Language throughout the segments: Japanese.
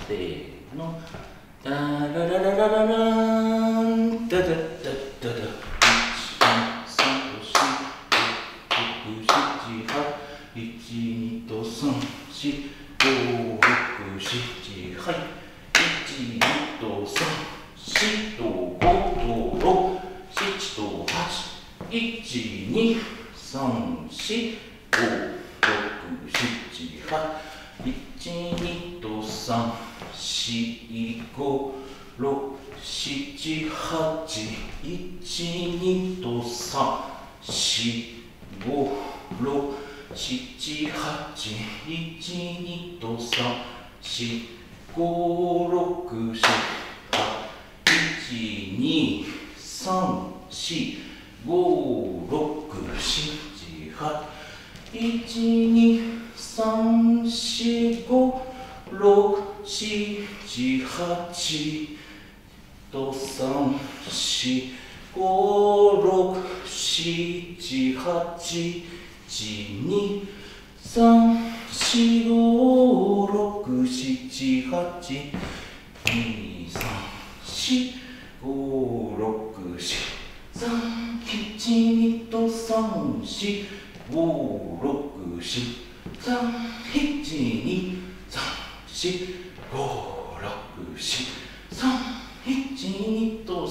せーの。ダラララララランダダダダダ。1、2と3、4、5、6、7、はい。1、2と3、4と5と6、7と8、1、2、3、4、5、6、7、8、1、2と3、4、5、6、7、8、1、2と3、4、5、6、7、8、1、2と3、4、5、6、7、1、2、3、4、5、6、7、8、1、2、3、4、5、6、7、8と3、4、5、6、7、8、1、2、3、4、5、6、7、8、2、3、4、5、6、7、3、1、2と3、4、5、6、7、3、1、2、3、4、5、6、7、3、1、2と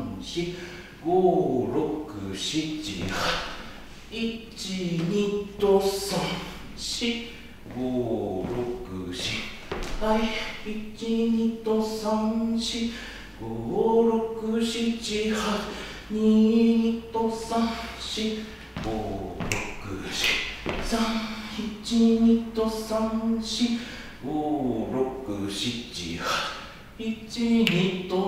3、4、5、6、7、8、1、2と3、4、5、6、7、はい、1、2と3、4、5、6、7、8、2と3、4、5、6、7、3、1、2と3、4、5、6、7、8、1、2と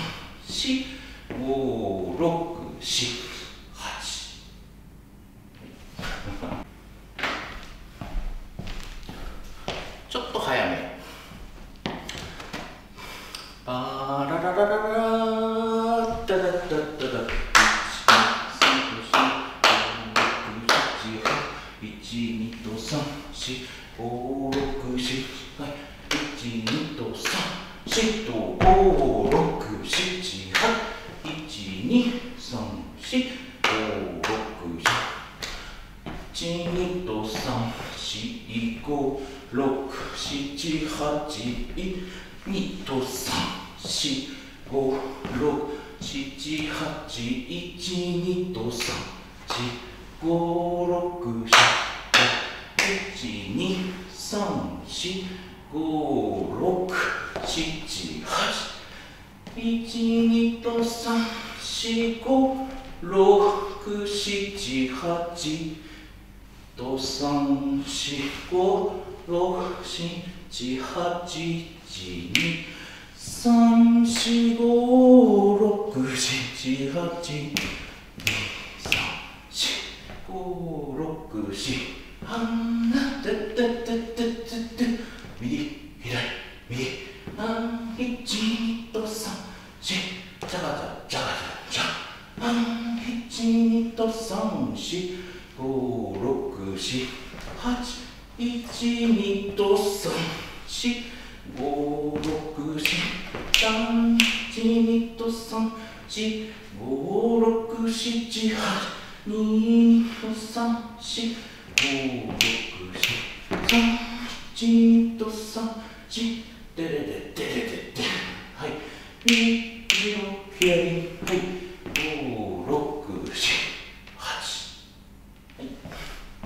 3、4、5、6、7、ちょっと早め。パラララララダダダダダ。1、2と3、4、5、6、7、はい。1、2と3、4と5、6、7、はい。1、2、3、4、5、6、7。1、2と3、4、5、6、7、8、2と3、4、5、6、7、8、1、2と3、4、5、6、7、1、2、3、4、5、6、7、8、1、2と3、4、5、6、7、8、と3、4、5、6、7、8、1、2、3、4、5、6、7、8、2、3、4、5、6、7、あんな、たたたたたた、右、左、右、1、2と3、4、じゃがじゃ、じゃがじゃ、じゃ、1、2と3、4、5、6、7、8、1、2と3、4、5、6、7、3、1、2と3、4、5、6、7、8、2と3、4、5、6、7、3、1、2と3、4、でれででれでで、はい、右の左、はい。